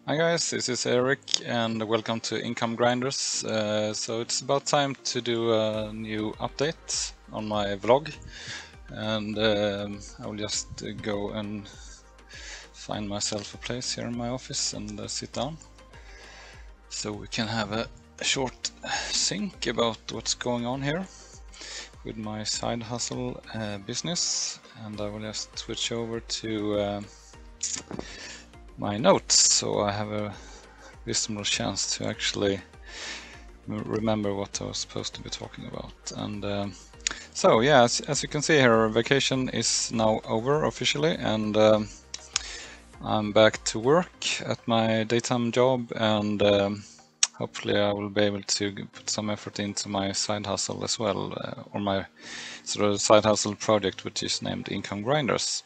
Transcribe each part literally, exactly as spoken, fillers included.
Hi guys, this is Eric and welcome to Income Grinders. Uh, so it's about time to do a new update on my vlog, and um, I will just uh, go and find myself a place here in my office and uh, sit down so we can have a short think about what's going on here with my side hustle uh, business, and I will just switch over to uh, my notes so I have a reasonable chance to actually remember what I was supposed to be talking about. And um, so yeah, as, as you can see here, vacation is now over officially, and um, I'm back to work at my daytime job, and um, hopefully I will be able to put some effort into my side hustle as well, uh, or my sort of side hustle project, which is named Income Grinders.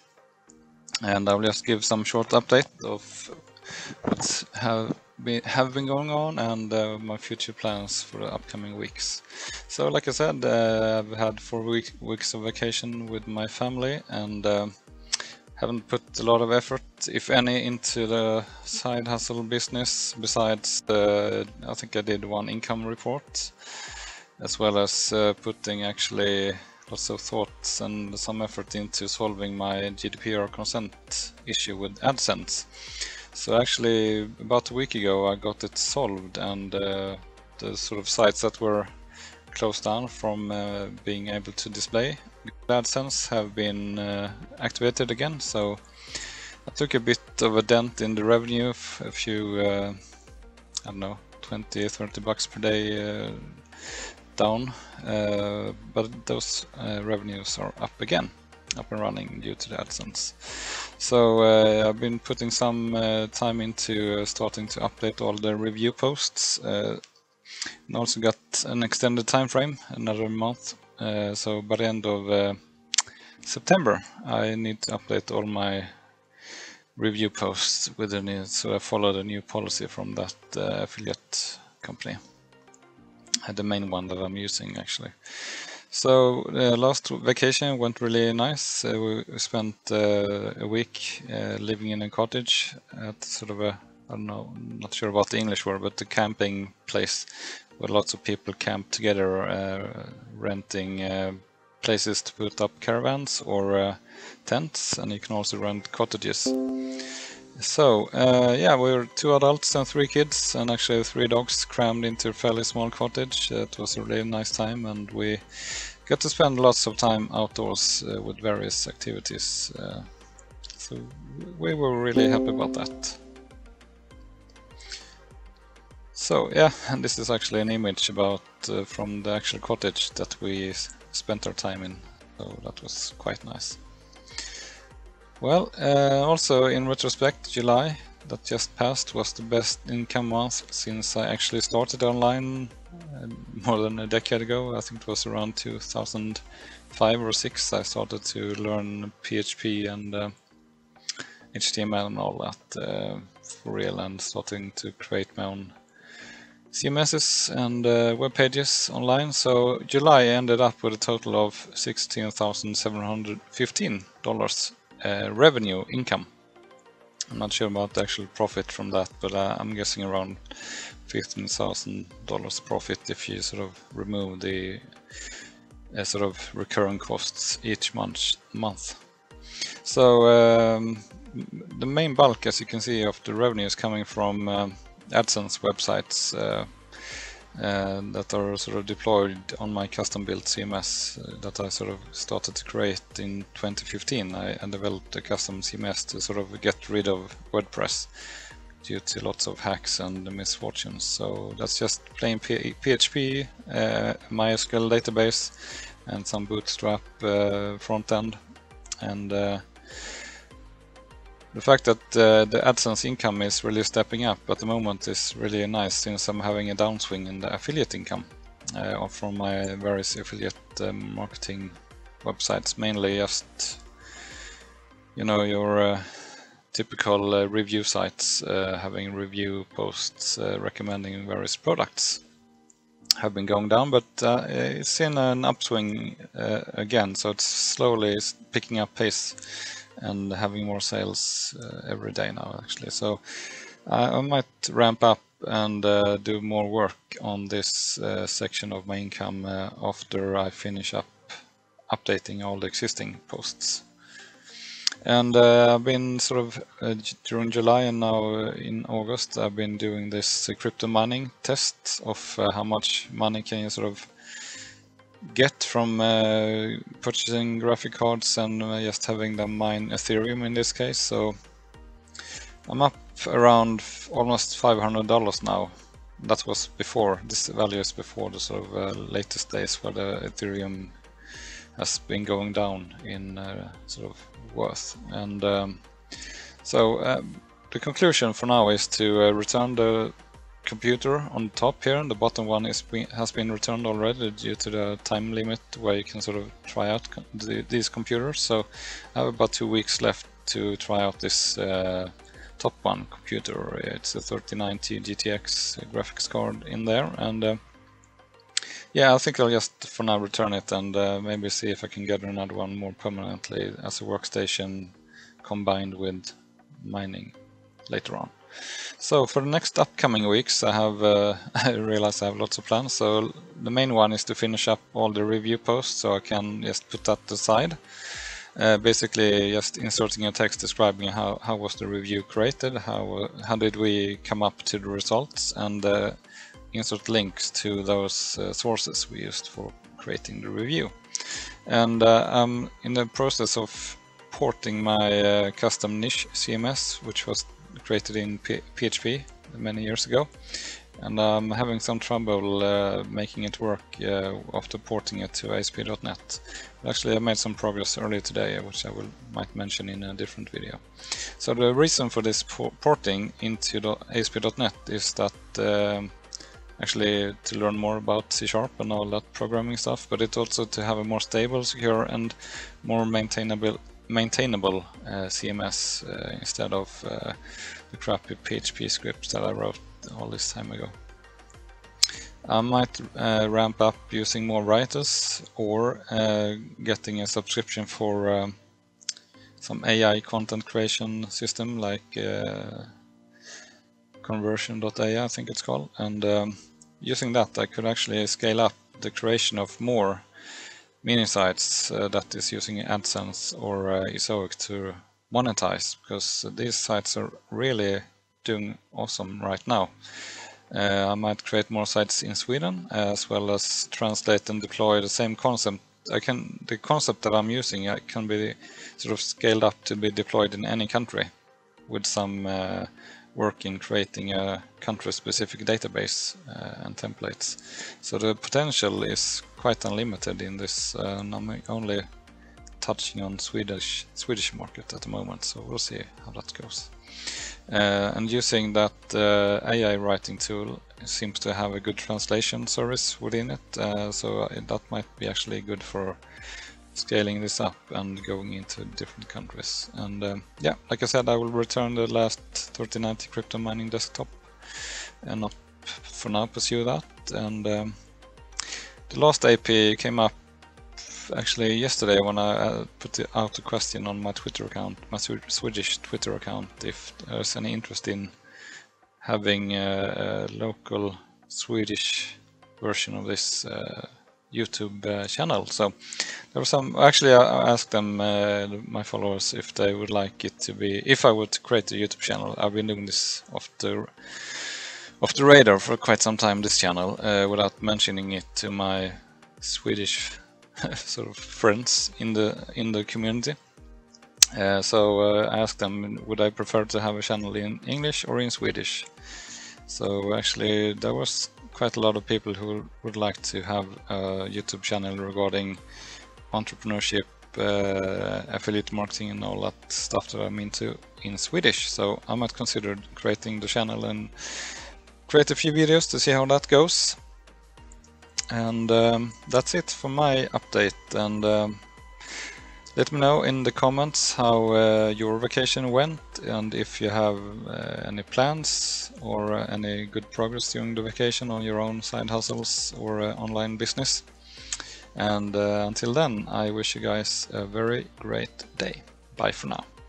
And I will just give some short update of what have been, have been going on and uh, my future plans for the upcoming weeks. So like I said, uh, I've had four week, weeks of vacation with my family, and uh, haven't put a lot of effort, if any, into the side hustle business besides the, I think I did one income report, as well as uh, putting actually lots of thoughts and some effort into solving my G D P R consent issue with AdSense. So actually about a week ago I got it solved, and uh, the sort of sites that were closed down from uh, being able to display AdSense have been uh, activated again. So I took a bit of a dent in the revenue, a few, uh, I don't know, twenty, thirty bucks per day uh, down, uh, but those uh, revenues are up again, up and running due to the AdSense. So uh, I've been putting some uh, time into uh, starting to update all the review posts, uh, and also got an extended time frame, another month. Uh, so by the end of uh, September, I need to update all my review posts with the new, so I follow the new policy from that uh, affiliate company. The main one that I'm using actually. So uh, last vacation went really nice. Uh, we spent uh, a week uh, living in a cottage at sort of a, I don't know, not sure about the English word, but the camping place where lots of people camp together, uh, renting uh, places to put up caravans or uh, tents, and you can also rent cottages. So uh, yeah, we were two adults and three kids, and actually three dogs crammed into a fairly small cottage. It was a really nice time, and we got to spend lots of time outdoors uh, with various activities. Uh, so we were really happy about that. So yeah, and this is actually an image about uh, from the actual cottage that we spent our time in. So that was quite nice. Well, uh, also in retrospect, July that just passed was the best income month since I actually started online uh, more than a decade ago. I think it was around two thousand five or six I started to learn P H P and uh, H T M L and all that uh, for real, and starting to create my own C M Ss and uh, web pages online. So July ended up with a total of sixteen thousand seven hundred fifteen dollars Uh, revenue income. I'm not sure about the actual profit from that, but uh, I'm guessing around fifteen thousand dollars profit if you sort of remove the uh, sort of recurring costs each month. month. So um, the main bulk, as you can see, of the revenue is coming from um, AdSense websites uh, Uh, that are sort of deployed on my custom-built C M S uh, that I sort of started to create in twenty fifteen. I, I developed a custom C M S to sort of get rid of WordPress due to lots of hacks and misfortunes. So that's just plain P H P, uh, MySQL database, and some Bootstrap uh, front end. And uh, the fact that uh, the AdSense income is really stepping up at the moment is really nice, since I'm having a downswing in the affiliate income uh, from my various affiliate uh, marketing websites, mainly just, you know, your uh, typical uh, review sites uh, having review posts uh, recommending various products have been going down, but uh, it's in an upswing uh, again, so it's slowly picking up pace and having more sales uh, every day now actually. So I, I might ramp up and uh, do more work on this uh, section of my income uh, after I finish up updating all the existing posts. And uh, I've been sort of uh, during July and now uh, in August, I've been doing this uh, crypto mining test of uh, how much money can you sort of get from uh, purchasing graphic cards and uh, just having them mine Ethereum in this case. So I'm up around almost five hundred dollars now. That was before, this value is before the sort of uh, latest days where the Ethereum has been going down in uh, sort of worth. And um, so uh, the conclusion for now is to uh, return the computer on the top here. The bottom one is has been returned already due to the time limit where you can sort of try out the, these computers. So I have about two weeks left to try out this uh, top one computer. It's a thirty ninety G T X graphics card in there, and uh, yeah, I think I'll just for now return it and uh, maybe see if I can get another one more permanently as a workstation combined with mining later on. So for the next upcoming weeks, I have uh, I realize I have lots of plans. So the main one is to finish up all the review posts, so I can just put that aside. Uh, basically, just inserting a text describing how how was the review created, how uh, how did we come up to the results, and uh, insert links to those uh, sources we used for creating the review. And uh, I'm in the process of porting my uh, custom niche C M S, which was created in P H P many years ago, and I'm having some trouble uh, making it work uh, after porting it to A S P dot net. But actually, I made some progress earlier today, which I will might mention in a different video. So the reason for this porting into the A S P dot net is that um, actually to learn more about C sharp and all that programming stuff, but it's also to have a more stable, secure, and more maintainable maintainable uh, C M S uh, instead of uh, the crappy P H P scripts that I wrote all this time ago. I might uh, ramp up using more writers or uh, getting a subscription for um, some A I content creation system like uh, conversion dot A I, I think it's called, and um, using that I could actually scale up the creation of more mini sites uh, that is using AdSense or uh, Ezoic to monetize, because these sites are really doing awesome right now. Uh, I might create more sites in Sweden as well as translate and deploy the same concept. I can the concept that I'm using I can be sort of scaled up to be deployed in any country with some uh, work in creating a country-specific database uh, and templates. So the potential is quite unlimited in this, uh, and I'm only touching on Swedish Swedish market at the moment, so we'll see how that goes. Uh, and using that uh, A I writing tool seems to have a good translation service within it, uh, so that might be actually good for scaling this up and going into different countries. And um, yeah, like I said, I will return the last thirty ninety crypto mining desktop and not for now pursue that. And um, the last A P I came up actually yesterday when I uh, put out a question on my Twitter account, my Swedish Twitter account, if there's any interest in having a, a local Swedish version of this uh, YouTube uh, channel. So there was some, actually I asked them, uh, my followers, if they would like it to be, if I would create a YouTube channel. I've been doing this off the, off the radar for quite some time, this channel, uh, without mentioning it to my Swedish sort of friends in the in the community. Uh, so uh, I asked them, would I prefer to have a channel in English or in Swedish? So actually there was quite a lot of people who would like to have a YouTube channel regarding entrepreneurship, uh, affiliate marketing and all that stuff that I'm into in Swedish. So I might consider creating the channel and create a few videos to see how that goes. And um, that's it for my update. And um, let me know in the comments how uh, your vacation went, and if you have uh, any plans or uh, any good progress during the vacation on your own side hustles or uh, online business. And uh, until then, I wish you guys a very great day. Bye for now.